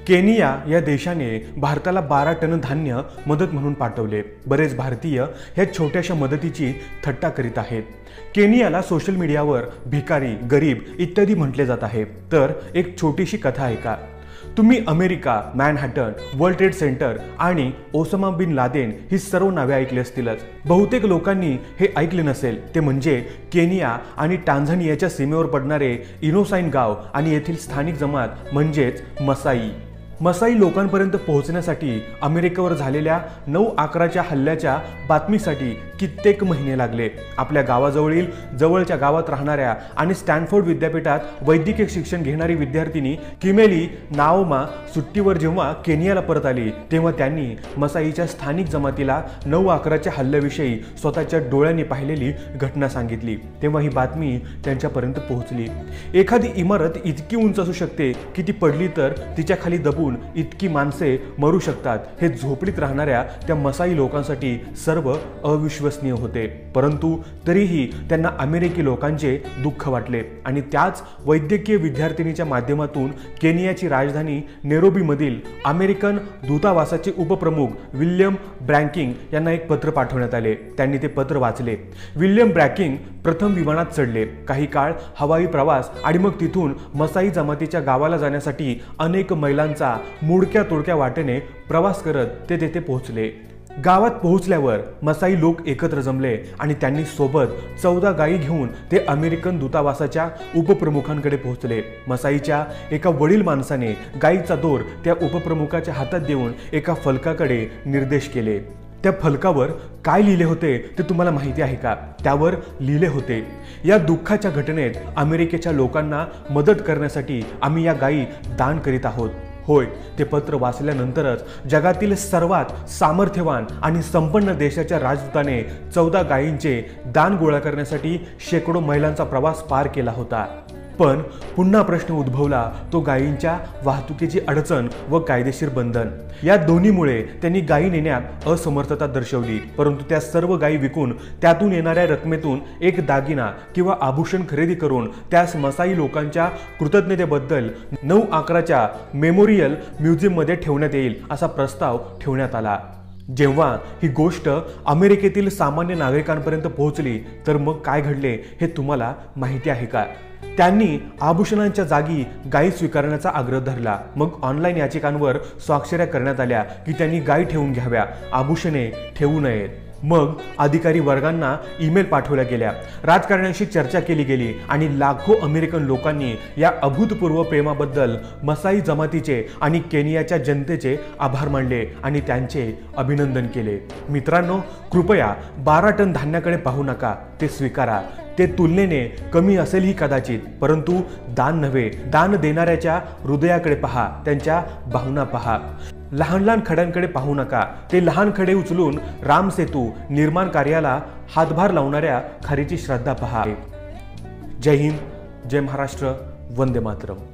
Kenya या देशाने भारताला 12 टन धान्य मदत म्हणून पाठवले। बरेच भारतीय ह्या छोट्याशा मदतीची थट्टा करीत आहेत। केनियाला सोशल मीडियावर भिकारी, गरीब इत्यादी म्हटले जात आहे। तर एक छोटीशी कथा ऐका। तुम्ही America, Manhattan, World Trade Center आणि ओसामा बिन लादेन ही सर्व नावे ऐकली असतीलच। बहुतेक लोकांनी हे ऐकले नसेल ते म्हणजे केनिया आणि टांझानियाच्या सीमेवर पडणारे इनोसाइन गाव आणि येथील स्थानिक जमात म्हणजेच मसाई। मसाई लोकांपर्यंत पोहोचण्यासाठी अमेरिकेवर झालेल्या 9/11च्या हल्ल्याच्या बातमीसाठी कित्येक महिने लागले। आपल्या गावाजवळील जवळच्या गावात राहणाऱ्या आणि स्टॅनफोर्ड विद्यापीठात वैद्यकीय शिक्षण घेणारी विद्यार्थिनी किमेली नाओमा सुट्टीवर जेव्हा केनियाला परत आली तेव्हा त्यांनी मसाईच्या स्थानिक जमातीला 9/11च्या हल्ल्याविषयी स्वतःच्या डोळ्यांनी पाहिलेली घटना सांगितली। तेव्हा ही बातमी त्यांच्यापर्यंत पोहोचली। एखादी इमारत इतकी उंच असू शकते की ती पडली तर तिच्या खाली दबून इतकी माणसे मरू शकतात हे झोपडीत राहणाऱ्या त्या मसाई लोकांसाठी सर्व अविश्वसनीय होते। परंतु तरीही त्यांना अमेरिकी लोकांचे दुःख वाटले आणि त्याच वैद्यकीय विद्यार्थिनीच्या माध्यमातून केनियाची राजधानी नैरोबी मधील अमेरिकन दूतावासाचे उपप्रमुख विल्यम ब्रँकिंग यांना एक पत्र पाठवण्यात आले। त्यांनी ते पत्र वाचले। विल्यम ब्रँकिंग प्रथम विमानात चढले। काही काळ हवाई प्रवास आणि मग तिथून मसाई जमातीच्या गावाला जाण्यासाठी अनेक मैलांचा मुडक्या तोडक्या वाटेने प्रवास करत ते तेथे पोहोचले। गावात पोहोचल्यावर मसाई लोक एकत्र जमले आणि त्यांनी सोबत 14 गायी घेऊन ते अमेरिकन दूतावासाच्या उपप्रमुखांकडे पोहोचले। मसाईच्या एका वडील माणसाने गायीचा दोर त्या उपप्रमुखाच्या हातात देऊन एका फलकाकडे निर्देश केले। त्या फलकावर काय लिहिले होते ते तुम्हाला माहिती आहे का? त्यावर लिहिले होते, या दुःखाच्या घटनेत अमेरिकेच्या लोकांना मदत करण्यासाठी आम्ही या गायी दान करीत आहोत। होय, ते पत्र वाचल्यानंतरच जगातील सर्वात सामर्थ्यवान आणि संपन्न देशाच्या राजदूताने 14 गायींचे दान गोळा करण्यासाठी शेकडो मैलांचा प्रवास पार केला होता। पण पुन्हा प्रश्न उद्भवला, तो गायींच्या वाहतुकीची अडचण व कायदेशीर बंधन। या दोन्हीमुळे त्यांनी गायी नेण्यात असमर्थता दर्शवली। परंतु त्या सर्व गायी विकून त्यातून येणाऱ्या रकमेतून एक दागिना किंवा आभूषण खरेदी करून त्यास मसाई लोकांच्या कृतज्ञतेबद्दल 9/11च्या मेमोरियल म्युझियममध्ये ठेवण्यात येईल असा प्रस्ताव ठेवण्यात आला। जेव्हा ही गोष्ट अमेरिकेतील सामान्य नागरिकांपर्यंत पोहोचली तर मग काय घडले हे तुम्हाला माहिती आहे का? त्यांनी आभूषणांच्या जागी गायी स्वीकारण्याचा आग्रह धरला। मग ऑनलाईन याचिकांवर स्वाक्षऱ्या करण्यात आल्या की त्यांनी गायी ठेवून घ्याव्या, आभूषणे ठेवू नयेत। मग अधिकारी वर्गांना ईमेल पाठवल्या गेल्या, राजकारण्यांशी चर्चा केली गेली आणि लाखो अमेरिकन लोकांनी या अभूतपूर्व प्रेमाबद्दल मसाई जमातीचे आणि केनियाच्या जनतेचे आभार मानले आणि त्यांचे अभिनंदन केले। मित्रांनो, कृपया 12 टन धान्याकडे पाहू नका, ते स्वीकारा। ते तुलनेने कमी असेलही कदाचित, परंतु दान नव्हे, दान देणाऱ्याच्या हृदयाकडे पहा, त्यांच्या भावना पहा। लहान लहान खड्यांकडे पाहू नका, ते लहान खडे उचलून राम सेतू निर्माण कार्याला हातभार लावणाऱ्या खारीची श्रद्धा पहा। जय हिंद, जय महाराष्ट्र, वंदे मातरम।